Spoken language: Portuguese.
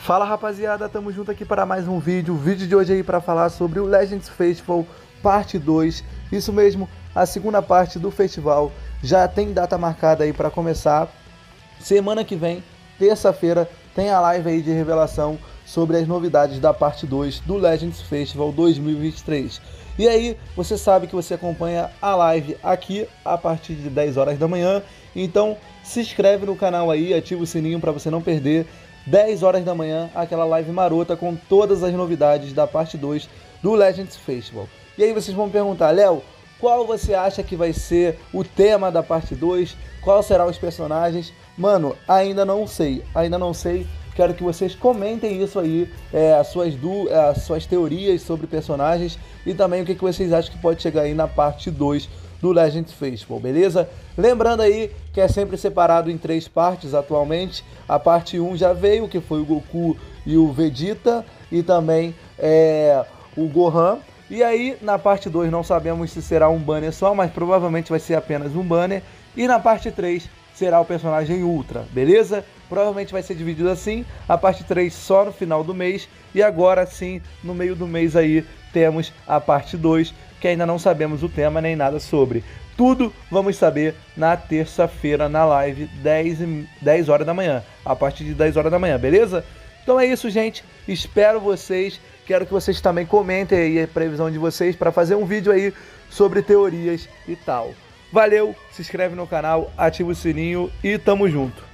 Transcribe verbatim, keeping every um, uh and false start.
Fala rapaziada, tamo junto aqui para mais um vídeo. O vídeo de hoje aí para falar sobre o Legends Festival parte dois. Isso mesmo, a segunda parte do festival já tem data marcada aí para começar. Semana que vem, terça-feira, tem a live aí de revelação sobre as novidades da parte dois do Legends Festival dois mil e vinte e três. E aí, você sabe que você acompanha a live aqui a partir de dez horas da manhã. Então, se inscreve no canal aí, ativa o sininho para você não perder. dez horas da manhã, aquela live marota com todas as novidades da parte dois do Legends Festival. E aí vocês vão me perguntar, Léo, qual você acha que vai ser o tema da parte dois? Qual serão os personagens? Mano, ainda não sei, ainda não sei. Quero que vocês comentem isso aí, é, as, suas du as suas teorias sobre personagens e também o que, que vocês acham que pode chegar aí na parte dois do Legends Festival, beleza? Lembrando aí que é sempre separado em três partes atualmente. A parte um já veio, que foi o Goku e o Vegeta, e também é, o Gohan. E aí na parte dois não sabemos se será um banner só, mas provavelmente vai ser apenas um banner. E na parte três será o personagem Ultra, beleza? Provavelmente vai ser dividido assim, a parte três só no final do mês, e agora sim, no meio do mês aí, temos a parte dois, que ainda não sabemos o tema nem nada sobre. Tudo vamos saber na terça-feira na live, dez horas da manhã, a partir de dez horas da manhã, beleza? Então é isso, gente, espero vocês, quero que vocês também comentem aí a previsão de vocês para fazer um vídeo aí sobre teorias e tal. Valeu, se inscreve no canal, ativa o sininho e tamo junto.